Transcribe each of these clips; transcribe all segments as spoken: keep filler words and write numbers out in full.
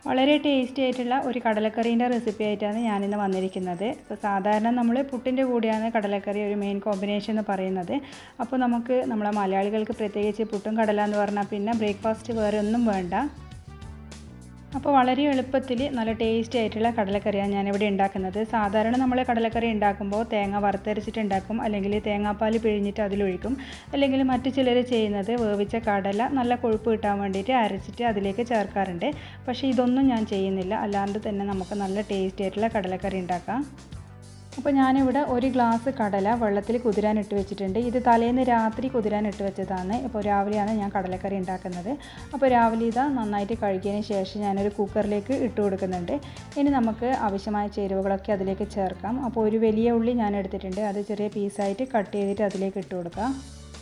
വളരെ ടേസ്റ്റി ആയിട്ടുള്ള ഒരു കടലക്കറീൻ്റെ റെസിപ്പി ആയിട്ടാണ് ഞാനിന്ന് വന്നിരിക്കുന്നത്. ഇപ്പോൾ സാധാരണ നമ്മൾ പുട്ടിൻ്റെ കൂടെയാണ് കടലക്കറി ഒരു മെയിൻ കോമ്പിനേഷൻ എന്ന് പറയുന്നത്. അപ്പോൾ നമുക്ക് നമ്മളെ മലയാളികൾക്ക് പ്രത്യേകിച്ച് പുട്ടും കടല എന്ന് പറഞ്ഞാൽ പിന്നെ ബ്രേക്ക്ഫാസ്റ്റ് വേറെ ഒന്നും വേണ്ട. അപ്പോൾ വളരെ എളുപ്പത്തിൽ നല്ല ടേസ്റ്റി ആയിട്ടുള്ള കടലക്കറിയാണ് ഞാനിവിടെ ഉണ്ടാക്കുന്നത്. സാധാരണ നമ്മൾ കടലക്കറി ഉണ്ടാക്കുമ്പോൾ തേങ്ങ വറുത്തരച്ചിട്ട് ഉണ്ടാക്കും, അല്ലെങ്കിൽ തേങ്ങാപ്പാൽ പിഴിഞ്ഞിട്ട് അതിലൊഴിക്കും, അല്ലെങ്കിൽ മറ്റു ചിലർ ചെയ്യുന്നത് വേവിച്ച കടല നല്ല കൊഴുപ്പ് കിട്ടാൻ വേണ്ടിയിട്ട് അരച്ചിട്ട് അതിലേക്ക് ചേർക്കാറുണ്ട്. പക്ഷേ ഇതൊന്നും ഞാൻ ചെയ്യുന്നില്ല, അല്ലാണ്ട് തന്നെ നമുക്ക് നല്ല ടേസ്റ്റി ആയിട്ടുള്ള കടലക്കറി ഉണ്ടാക്കാം. അപ്പോൾ ഞാനിവിടെ ഒരു ഗ്ലാസ് കടല വെള്ളത്തിൽ കുതിരാൻ ഇട്ട് വെച്ചിട്ടുണ്ട്. ഇത് തലേന്ന് രാത്രി കുതിരാൻ ഇട്ട് വെച്ചതാണ്. ഇപ്പോൾ രാവിലെയാണ് ഞാൻ കടലക്കറി ഉണ്ടാക്കുന്നത്. അപ്പോൾ രാവിലെ ഇതാ നന്നായിട്ട് കഴുകിയതിന് ശേഷം ഞാനൊരു കുക്കറിലേക്ക് ഇട്ട് കൊടുക്കുന്നുണ്ട്. ഇനി നമുക്ക് ആവശ്യമായ ചേരുവകളൊക്കെ അതിലേക്ക് ചേർക്കാം. അപ്പോൾ ഒരു വലിയ ഉള്ളി ഞാൻ എടുത്തിട്ടുണ്ട്, അത് ചെറിയ പീസായിട്ട് കട്ട് ചെയ്തിട്ട് അതിലേക്ക് ഇട്ട് കൊടുക്കാം.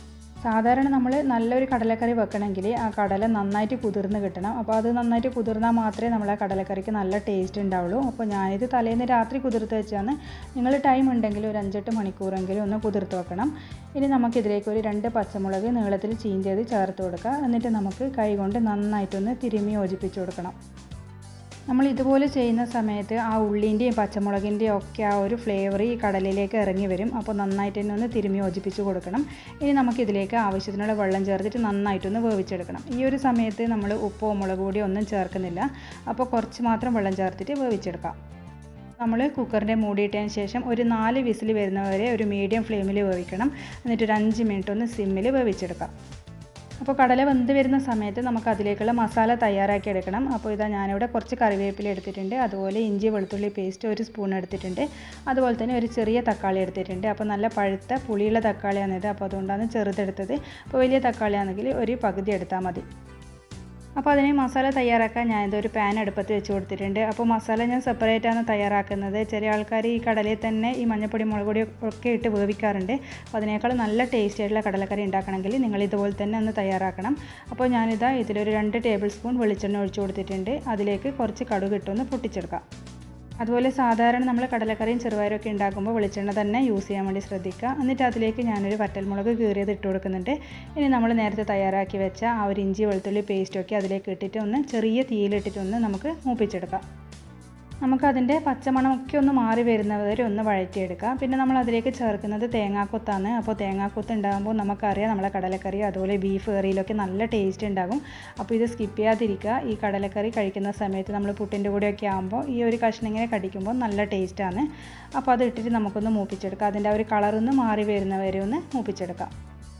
സാധാരണ നമ്മൾ നല്ലൊരു കടലക്കറി വെക്കണമെങ്കിൽ ആ കടല നന്നായിട്ട് കുതിർന്ന് കിട്ടണം. അപ്പോൾ അത് നന്നായിട്ട് കുതിർന്നാൽ മാത്രമേ നമ്മൾ ആ കടലക്കറിക്ക് നല്ല ടേസ്റ്റ് ഉണ്ടാവുള്ളൂ. അപ്പോൾ ഞാനിത് തലേന്ന് രാത്രി കുതിർത്ത് വെച്ചാണ്. നിങ്ങൾ ടൈം ഉണ്ടെങ്കിൽ ഒരു അഞ്ചെട്ട് മണിക്കൂറെങ്കിലും ഒന്ന് കുതിർത്ത് വെക്കണം. ഇനി നമുക്കിതിലേക്ക് ഒരു രണ്ട് പച്ചമുളക് നീളത്തിൽ ചീഞ്ചത് ചേർത്ത് കൊടുക്കുക. എന്നിട്ട് നമുക്ക് കൈ കൊണ്ട് നന്നായിട്ടൊന്ന് തിരുമ്മി യോജിപ്പിച്ച് കൊടുക്കണം. നമ്മൾ ഇതുപോലെ ചെയ്യുന്ന സമയത്ത് ആ ഉള്ളിൻ്റെയും പച്ചമുളകിൻ്റെയും ഒക്കെ ആ ഒരു ഫ്ലേവർ ഈ കടലിലേക്ക് ഇറങ്ങി വരും. അപ്പോൾ നന്നായിട്ട് തന്നെ ഒന്ന് തിരുമ്മി യോജിപ്പിച്ച് കൊടുക്കണം. ഇനി നമുക്കിതിലേക്ക് ആവശ്യത്തിനുള്ള വെള്ളം ചേർത്തിട്ട് നന്നായിട്ടൊന്ന് വേവിച്ചെടുക്കണം. ഈ ഒരു സമയത്ത് നമ്മൾ ഉപ്പോ മുളക് പൊടിയോ ഒന്നും ചേർക്കുന്നില്ല. അപ്പോൾ കുറച്ച് മാത്രം വെള്ളം ചേർത്തിട്ട് വേവിച്ചെടുക്കാം. നമ്മൾ കുക്കറിൻ്റെ മൂടിയിട്ടതിന് ശേഷം ഒരു നാല് വിസിൽ വരുന്നവരെ ഒരു മീഡിയം ഫ്ലെയിമിൽ വേവിക്കണം. എന്നിട്ട് ഒരു അഞ്ച് മിനിറ്റ് ഒന്ന് സിമ്മിൽ വേവിച്ചെടുക്കാം. അപ്പോൾ കടല വെന്ത് വരുന്ന സമയത്ത് നമുക്ക് അതിലേക്കുള്ള മസാല തയ്യാറാക്കി എടുക്കണം. അപ്പോൾ ഇതാ ഞാനിവിടെ കുറച്ച് കറിവേപ്പില എടുത്തിട്ടുണ്ട്, അതുപോലെ ഇഞ്ചി വെളുത്തുള്ളി പേസ്റ്റ് ഒരു സ്പൂൺ എടുത്തിട്ടുണ്ട്, അതുപോലെ തന്നെ ഒരു ചെറിയ തക്കാളി എടുത്തിട്ടുണ്ട്. അപ്പോൾ നല്ല പഴുത്ത പുളിയുള്ള തക്കാളിയാണിത്, അപ്പോൾ അതുകൊണ്ടാണ് ചെറുതെടുത്തത്. അപ്പോൾ വലിയ തക്കാളിയാണെങ്കിൽ ഒരു പകുതി എടുത്താൽ മതി. അപ്പോൾ അതിന് മസാല തയ്യാറാക്കാൻ ഞാനിതൊരു പാൻ അടുപ്പത്ത് വെച്ച് കൊടുത്തിട്ടുണ്ട്. അപ്പോൾ മസാല ഞാൻ സെപ്പറേറ്റാണ് തയ്യാറാക്കുന്നത്. ചില ആൾക്കാർ ഈ കടലയിൽ തന്നെ ഈ മഞ്ഞപ്പൊടി മുളക് പൊടി ഒക്കെ ഇട്ട് വേവിക്കാറുണ്ട്. അപ്പോൾ അതിനേക്കാൾ നല്ല ടേസ്റ്റ് ആയിട്ടുള്ള കടലക്കറി ഉണ്ടാക്കണമെങ്കിൽ നിങ്ങൾ ഇതുപോലെ തന്നെ ഒന്ന് തയ്യാറാക്കണം. അപ്പോൾ ഞാനിതാ ഇതിലൊരു രണ്ട് ടേബിൾ സ്പൂൺ വെളിച്ചെണ്ണ ഒഴിച്ച് കൊടുത്തിട്ടുണ്ട്. അതിലേക്ക് കുറച്ച് കടുക് ഇട്ടൊന്ന് പൊട്ടിച്ചെടുക്കാം. അതുപോലെ സാധാരണ നമ്മൾ കടലക്കറിയും ചെറുപയറൊക്കെ ഉണ്ടാക്കുമ്പോൾ വെളിച്ചെണ്ണ തന്നെ യൂസ് ചെയ്യാൻ വേണ്ടി ശ്രദ്ധിക്കുക. എന്നിട്ട് അതിലേക്ക് ഞാനൊരു വറ്റൽമുളക് കീറിയത് ഇട്ട് കൊടുക്കുന്നുണ്ട്. ഇനി നമ്മൾ നേരത്തെ തയ്യാറാക്കി വെച്ച ആ ഒരു ഇഞ്ചി വെളുത്തുള്ളി പേസ്റ്റൊക്കെ അതിലേക്ക് ഇട്ടിട്ട് ഒന്ന് ചെറിയ തീയിലിട്ടിട്ടൊന്ന് നമുക്ക് മൂപ്പിച്ചെടുക്കാം. നമുക്കതിൻ്റെ പച്ചമണമൊക്കെ ഒന്ന് മാറി വരുന്നവരെ ഒന്ന് വഴറ്റിയെടുക്കാം. പിന്നെ നമ്മൾ അതിലേക്ക് ചേർക്കുന്നത് തേങ്ങാക്കൊത്താണ്. അപ്പോൾ തേങ്ങാക്കൊത്ത് ഉണ്ടാകുമ്പോൾ നമുക്കറിയാം നമ്മളെ കടലക്കറി അതുപോലെ ബീഫ് കറിയിലൊക്കെ നല്ല ടേസ്റ്റ് ഉണ്ടാകും. അപ്പോൾ ഇത് സ്കിപ്പ് ചെയ്യാതിരിക്കുക. ഈ കടലക്കറി കഴിക്കുന്ന സമയത്ത് നമ്മൾ പുട്ടിൻ്റെ കൂടെയൊക്കെ ആകുമ്പോൾ ഈ ഒരു കഷ്ണം ഇങ്ങനെ കടിക്കുമ്പോൾ നല്ല ടേസ്റ്റാണ്. അപ്പോൾ അത് ഇട്ടിട്ട് നമുക്കൊന്ന് മൂപ്പിച്ചെടുക്കാം. അതിൻ്റെ ആ ഒരു കളറൊന്ന് മാറി വരുന്നവരെ ഒന്ന് മൂപ്പിച്ചെടുക്കാം.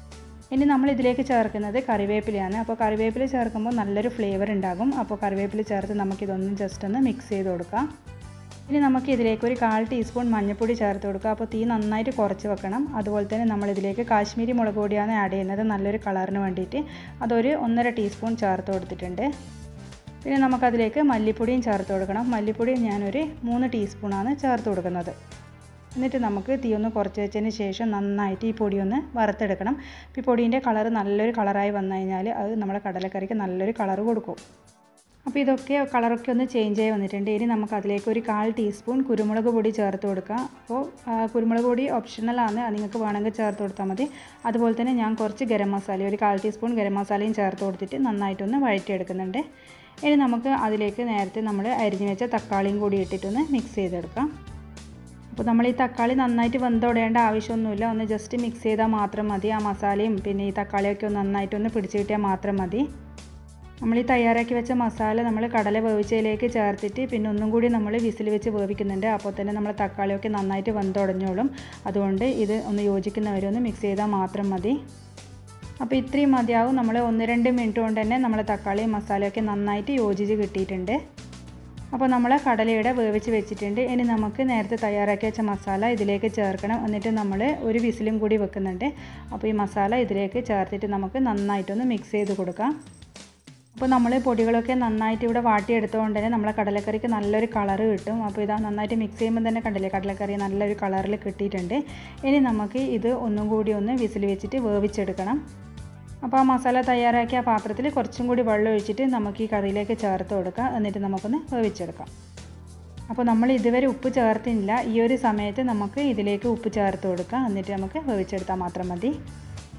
ഇനി നമ്മൾ ഇതിലേക്ക് ചേർക്കുന്നത് കറിവേപ്പിലയാണ്. അപ്പോൾ കറിവേപ്പില ചേർക്കുമ്പോൾ നല്ലൊരു ഫ്ലേവർ ഉണ്ടാകും. അപ്പോൾ കറിവേപ്പില ചേർത്ത് നമുക്കിതൊന്ന് ജസ്റ്റ് ഒന്ന് മിക്സ് ചെയ്ത് കൊടുക്കാം. ഇനി നമുക്ക് ഇതിലേക്ക് ഒരു കാൽ ടീസ്പൂൺ മഞ്ഞൾപ്പൊടി ചേർത്ത് കൊടുക്കുക. അപ്പോൾ തീ നന്നായിട്ട് കുറച്ച് വെക്കണം. അതുപോലെ തന്നെ നമ്മളിതിലേക്ക് കാശ്മീരി മുളക് പൊടിയാണ് ആഡ് ചെയ്യുന്നത്, നല്ലൊരു കളറിന് വേണ്ടിയിട്ട്. അതൊരു ഒന്നര ടീസ്പൂൺ ചേർത്ത് കൊടുത്തിട്ടുണ്ട്. പിന്നെ നമുക്കതിലേക്ക് മല്ലിപ്പൊടിയും ചേർത്ത് കൊടുക്കണം. മല്ലിപ്പൊടി ഞാനൊരു മൂന്ന് ടീസ്പൂണാണ് ചേർത്ത് കൊടുക്കുന്നത്. എന്നിട്ട് നമുക്ക് തീ ഒന്ന് കുറച്ച് വെച്ചതിന് ശേഷം നന്നായിട്ട് ഈ പൊടി ഒന്ന് വറുത്തെടുക്കണം. ഈ പൊടീൻ്റെ കളർ നല്ലൊരു കളറായി വന്നു കഴിഞ്ഞാൽ അത് നമ്മുടെ കടലക്കറിക്ക് നല്ലൊരു കളർ കൊടുക്കും. അപ്പോൾ ഇതൊക്കെ കളറൊക്കെ ഒന്ന് ചേഞ്ച് ആയി വന്നിട്ടുണ്ട്. ഇനി നമുക്ക് അതിലേക്ക് ഒരു കാൽ ടീസ്പൂൺ കുരുമുളക് പൊടി ചേർത്ത് കൊടുക്കാം. അപ്പോൾ കുരുമുളക് പൊടി ഓപ്ഷണലാണ്, അത് നിങ്ങൾക്ക് വേണമെങ്കിൽ ചേർത്ത് കൊടുത്താൽ മതി. അതുപോലെ തന്നെ ഞാൻ കുറച്ച് ഗരം മസാല ഒരു കാൽ ടീസ്പൂൺ ഗരം മസാലയും ചേർത്ത് കൊടുത്തിട്ട് നന്നായിട്ടൊന്ന് വഴറ്റിയെടുക്കുന്നുണ്ട്. ഇനി നമുക്ക് അതിലേക്ക് നേരത്തെ നമ്മൾ അരിഞ്ഞു വെച്ച തക്കാളിയും കൂടി ഇട്ടിട്ടൊന്ന് മിക്സ് ചെയ്തെടുക്കാം. അപ്പോൾ നമ്മൾ ഈ തക്കാളി നന്നായിട്ട് വെന്തൊടേണ്ട ആവശ്യമൊന്നുമില്ല, ഒന്ന് ജസ്റ്റ് മിക്സ് ചെയ്താൽ മാത്രം മതി. ആ മസാലയും പിന്നെ ഈ തക്കാളിയൊക്കെ ഒന്ന് നന്നായിട്ടൊന്ന് പിടിച്ച് കിട്ടിയാൽ മാത്രം മതി. നമ്മൾ ഈ തയ്യാറാക്കി വെച്ച മസാല നമ്മൾ കടല വേവിച്ചതിലേക്ക് ചേർത്തിട്ട് പിന്നെ ഒന്നും കൂടി നമ്മൾ വിസിൽ വെച്ച് വേവിക്കുന്നുണ്ട്. അപ്പോൾ തന്നെ നമ്മൾ തക്കാളിയൊക്കെ നന്നായിട്ട് വെന്തുടഞ്ഞോളും. അതുകൊണ്ട് ഇത് ഒന്ന് യോജിക്കുന്നവരെ ഒന്ന് മിക്സ് ചെയ്താൽ മാത്രം മതി. അപ്പോൾ ഇത്രയും മതിയാവും. നമ്മൾ ഒന്ന് രണ്ട് മിനിറ്റ് കൊണ്ട് തന്നെ നമ്മൾ തക്കാളിയും മസാലയൊക്കെ നന്നായിട്ട് യോജിച്ച് കിട്ടിയിട്ടുണ്ട്. അപ്പോൾ നമ്മൾ കടലയുടെ വേവിച്ച് വെച്ചിട്ടുണ്ട്. ഇനി നമുക്ക് നേരത്തെ തയ്യാറാക്കി വെച്ച മസാല ഇതിലേക്ക് ചേർക്കണം. എന്നിട്ട് നമ്മൾ ഒരു വിസിലും കൂടി വെക്കുന്നുണ്ട്. അപ്പോൾ ഈ മസാല ഇതിലേക്ക് ചേർത്തിട്ട് നമുക്ക് നന്നായിട്ടൊന്ന് മിക്സ് ചെയ്ത് കൊടുക്കാം. അപ്പോൾ നമ്മൾ പൊടികളൊക്കെ നന്നായിട്ട് ഇവിടെ വാട്ടിയെടുത്തുകൊണ്ട് തന്നെ നമ്മളെ കടലക്കറിക്ക് നല്ലൊരു കളറ് കിട്ടും. അപ്പോൾ ഇതാ നന്നായിട്ട് മിക്സ് ചെയ്യുമ്പോൾ തന്നെ കണ്ടില്ലേ കടലക്കറി നല്ലൊരു കളറിൽ കിട്ടിയിട്ടുണ്ട്. ഇനി നമുക്ക് ഇത് ഒന്നും കൂടി ഒന്ന് വിസിൽ വെച്ചിട്ട് വേവിച്ചെടുക്കണം. അപ്പോൾ ആ മസാല തയ്യാറാക്കിയ പാത്രത്തിൽ കുറച്ചും കൂടി വെള്ളം ഒഴിച്ചിട്ട് നമുക്ക് ഈ കറിയിലേക്ക് ചേർത്ത് കൊടുക്കാം. എന്നിട്ട് നമുക്കൊന്ന് വേവിച്ചെടുക്കാം. അപ്പോൾ നമ്മൾ ഇതുവരെ ഉപ്പ് ചേർത്തില്ല. ഈ ഒരു സമയത്ത് നമുക്ക് ഇതിലേക്ക് ഉപ്പ് ചേർത്ത് കൊടുക്കാം. എന്നിട്ട് നമുക്ക് വേവിച്ചെടുത്താൽ മാത്രം മതി.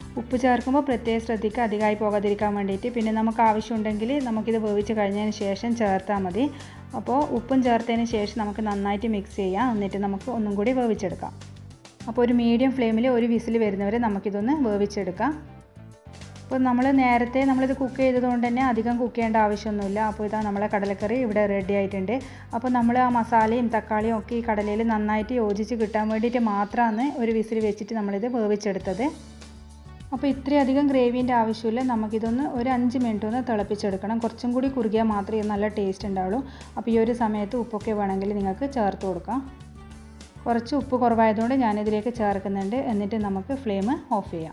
ഉപ്പ് ചേർക്കുമ്പോൾ പ്രത്യേകം ശ്രദ്ധിക്കുക, അധികമായി പോകാതിരിക്കാൻ വേണ്ടിയിട്ട്. പിന്നെ നമുക്ക് ആവശ്യമുണ്ടെങ്കിൽ നമുക്കിത് വേവിച്ച് കഴിഞ്ഞതിന് ശേഷം ചേർത്താൽ മതി. അപ്പോൾ ഉപ്പും ചേർത്തതിന് ശേഷം നമുക്ക് നന്നായിട്ട് മിക്സ് ചെയ്യാം. എന്നിട്ട് നമുക്ക് ഒന്നും കൂടി വേവിച്ചെടുക്കാം. അപ്പോൾ ഒരു മീഡിയം ഫ്ലെയിമിൽ ഒരു വിസിൽ വരുന്നവരെ നമുക്കിതൊന്ന് വേവിച്ചെടുക്കാം. അപ്പോൾ നമ്മൾ നേരത്തെ നമ്മളിത് കുക്ക് ചെയ്തതുകൊണ്ട് തന്നെ അധികം കുക്ക് ചെയ്യേണ്ട ആവശ്യമൊന്നുമില്ല. അപ്പോൾ ഇതാ നമ്മളെ കടലക്കറി ഇവിടെ റെഡി ആയിട്ടുണ്ട്. അപ്പോൾ നമ്മൾ ആ മസാലയും തക്കാളിയും ഒക്കെ ഈ കടലയിൽ നന്നായിട്ട് യോജിച്ച് കിട്ടാൻ വേണ്ടിയിട്ട് മാത്രമാണ് ഒരു വിസിൽ വെച്ചിട്ട് നമ്മളിത് വേവിച്ചെടുത്തത്. അപ്പോൾ ഇത്രയധികം ഗ്രേവീൻ്റെ ആവശ്യമില്ല. നമുക്കിതൊന്ന് ഒരു അഞ്ച് മിനിറ്റ് ഒന്ന് തിളപ്പിച്ചെടുക്കണം. കുറച്ചും കൂടി കുറുകിയാൽ മാത്രമേ നല്ല ടേസ്റ്റ് ഉണ്ടാവുള്ളൂ. അപ്പോൾ ഈ ഒരു സമയത്ത് ഉപ്പൊക്കെ വേണമെങ്കിൽ നിങ്ങൾക്ക് ചേർത്ത് കൊടുക്കാം. കുറച്ച് ഉപ്പ് കുറവായതുകൊണ്ട് ഞാനിതിലേക്ക് ചേർക്കുന്നുണ്ട്. എന്നിട്ട് നമുക്ക് ഫ്ലെയിം ഓഫ് ചെയ്യാം.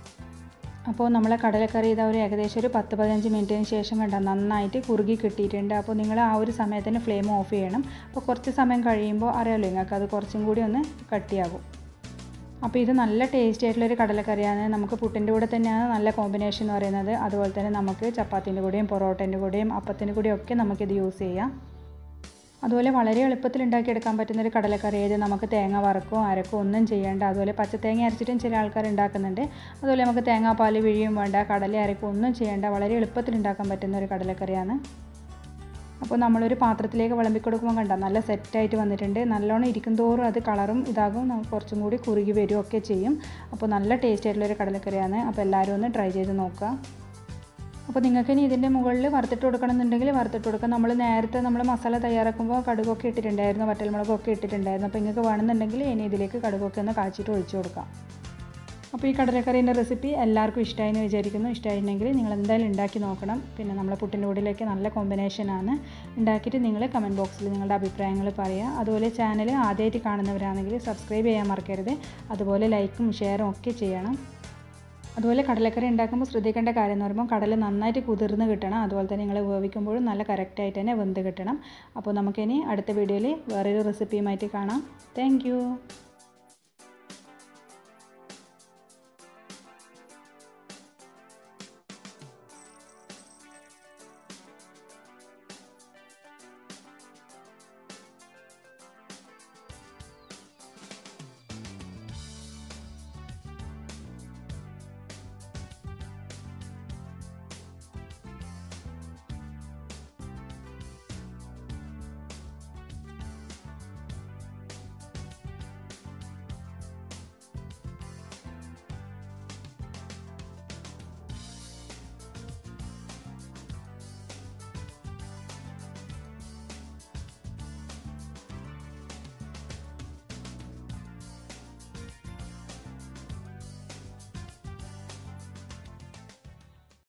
അപ്പോൾ നമ്മളെ കടലക്കറി ഇതാ ഒരു ഏകദേശം ഒരു പത്ത് പതിനഞ്ച് മിനിറ്റിന് ശേഷം കണ്ട നന്നായിട്ട് കുറുകി കിട്ടിയിട്ടുണ്ട്. അപ്പോൾ നിങ്ങൾ ആ ഒരു സമയത്തിന് ഫ്ലെയിം ഓഫ് ചെയ്യണം. അപ്പോൾ കുറച്ച് സമയം കഴിയുമ്പോൾ അറിയാമല്ലോ നിങ്ങൾക്ക് അത് കുറച്ചും കൂടി ഒന്ന് കട്ടിയാകും. അപ്പോൾ ഇത് നല്ല ടേസ്റ്റി ആയിട്ടുള്ളൊരു കടലക്കറിയാണ്. നമുക്ക് പുട്ടിൻ്റെ കൂടെ തന്നെയാണ് നല്ല കോമ്പിനേഷൻ എന്ന് പറയുന്നത്. അതുപോലെ തന്നെ നമുക്ക് ചപ്പാത്തിൻ്റെ കൂടെയും പൊറോട്ടേൻ്റെ കൂടെയും അപ്പത്തിൻ്റെ കൂടെയും ഒക്കെ നമുക്കിത് യൂസ് ചെയ്യാം. അതുപോലെ വളരെ എളുപ്പത്തിൽ ഉണ്ടാക്കിയെടുക്കാൻ പറ്റുന്നൊരു കടലക്കറി ഏത്. നമുക്ക് തേങ്ങ വറക്കോ അരക്കോ ഒന്നും ചെയ്യേണ്ട. അതുപോലെ പച്ചത്തേങ്ങ അരച്ചിട്ടും ചില ആൾക്കാർ ഉണ്ടാക്കുന്നുണ്ട്. അതുപോലെ നമുക്ക് തേങ്ങാപ്പാൽ പിഴിയും വേണ്ട, കടല അരക്കോ ഒന്നും ചെയ്യേണ്ട. വളരെ എളുപ്പത്തിൽ ഉണ്ടാക്കാൻ പറ്റുന്ന ഒരു കടലക്കറിയാണ്. അപ്പോൾ നമ്മളൊരു പാത്രത്തിലേക്ക് വിളമ്പി കൊടുക്കുമ്പോൾ കണ്ട നല്ല സെറ്റായിട്ട് വന്നിട്ടുണ്ട്. നല്ലോണം ഇരിക്കും തോറും അത് കളറും ഇതാകും, നമുക്ക് കുറച്ചും കൂടി കുറുകി വരികയൊക്കെ ചെയ്യും. അപ്പോൾ നല്ല ടേസ്റ്റ് ആയിട്ടുള്ളൊരു കടലക്കറിയാണ്. അപ്പോൾ എല്ലാവരും ഒന്ന് ട്രൈ ചെയ്ത് നോക്കുക. അപ്പോൾ നിങ്ങൾക്ക് ഇനി ഇതിൻ്റെ മുകളിൽ വറുത്തിട്ട് കൊടുക്കണമെന്നുണ്ടെങ്കിൽ വറുത്തിട്ട് കൊടുക്കാം. നമ്മൾ നേരത്തെ നമ്മൾ മസാല തയ്യാറാക്കുമ്പോൾ കടുകൊക്കെ ഇട്ടിട്ടുണ്ടായിരുന്നു, വറ്റൽമുളകൊക്കെ ഇട്ടിട്ടുണ്ടായിരുന്നു. അപ്പോൾ നിങ്ങൾക്ക് വേണമെന്നുണ്ടെങ്കിൽ ഇനി ഇതിലേക്ക് കടുകൊക്കെ ഒന്ന് കാച്ചിട്ട് ഒഴിച്ചു കൊടുക്കാം. അപ്പോൾ ഈ കടലക്കറീൻ്റെ റെസിപ്പി എല്ലാവർക്കും ഇഷ്ടമായി എന്ന് വിചാരിക്കുന്നു. ഇഷ്ടമായിട്ടുണ്ടെങ്കിൽ നിങ്ങൾ എന്തായാലും ഉണ്ടാക്കി നോക്കണം. പിന്നെ നമ്മളെ പുട്ടിൻ്റെ കൂടിലേക്ക് നല്ല കോമ്പിനേഷനാണ്. ഉണ്ടാക്കിയിട്ട് നിങ്ങൾ കമൻറ്റ് ബോക്സിൽ നിങ്ങളുടെ അഭിപ്രായങ്ങൾ പറയുക. അതുപോലെ ചാനൽ ആദ്യമായിട്ട് കാണുന്നവരാണെങ്കിൽ സബ്സ്ക്രൈബ് ചെയ്യാൻ മറക്കരുത്. അതുപോലെ ലൈക്കും ഷെയറും ഒക്കെ ചെയ്യണം. അതുപോലെ കടലക്കറി ഉണ്ടാക്കുമ്പോൾ ശ്രദ്ധിക്കേണ്ട കാര്യം എന്ന് പറയുമ്പോൾ കടല നന്നായിട്ട് കുതിർന്ന് കിട്ടണം. അതുപോലെ തന്നെ നിങ്ങൾ വേവിക്കുമ്പോഴും നല്ല കറക്റ്റായിട്ട് തന്നെ വെന്ത് കിട്ടണം. അപ്പോൾ നമുക്കിനി അടുത്ത വീഡിയോയിൽ വേറൊരു റെസിപ്പിയുമായിട്ട് കാണാം. താങ്ക്